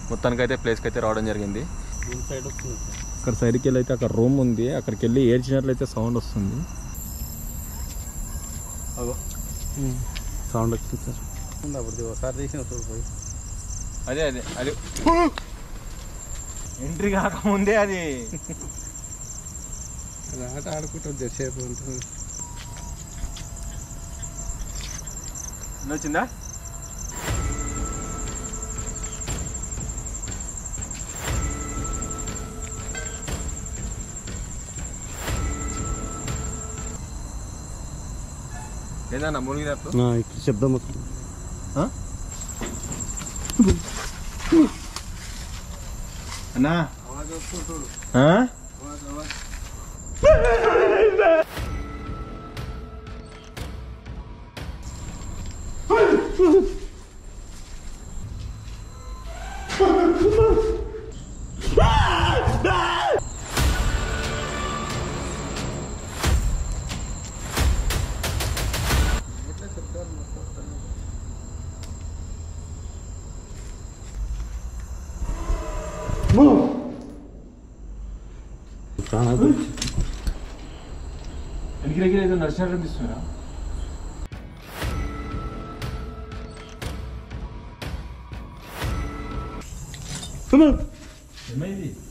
మొత్తానికి అయితే ప్లేస్కి అయితే రావడం జరిగింది. సైడ్ వస్తుంది అక్కడ సైడ్కి వెళ్ళి అయితే అక్కడ రూమ్ ఉంది, అక్కడికి వెళ్ళి ఏడ్చినట్లయితే సౌండ్ వస్తుంది. సౌండ్ వచ్చింది సార్. అప్పుడు ఒకసారి తీసిన చూడిపోయి అదే అదే అది ఎంట్రీ కాకముందే అది ఆట ఆడుకుంటుంది జరసేపు ఉంటుంది. వచ్చిందా? ఏదన్నా మునిగినట్టు ఇక్కడ శబ్దం వస్తుంది. అన్నా ఎగిరెగిరి ఏదో నడిచినట్టు అనిపిస్తుందా? ఏమైంది?